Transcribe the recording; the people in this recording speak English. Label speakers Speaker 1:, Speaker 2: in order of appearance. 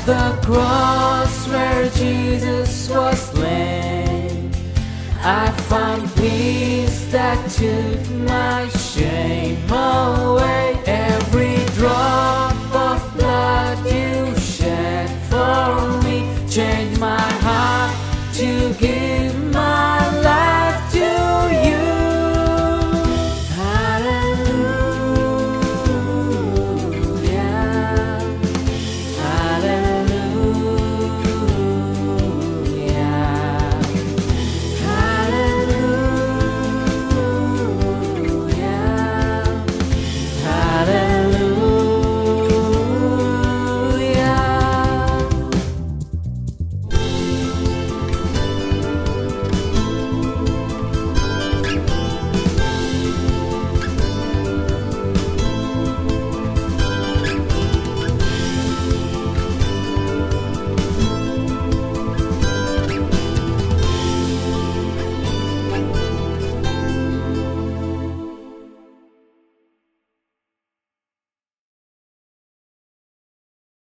Speaker 1: the cross where Jesus was slain, I found peace that took my shame away. Every drop of blood you shed for me changed my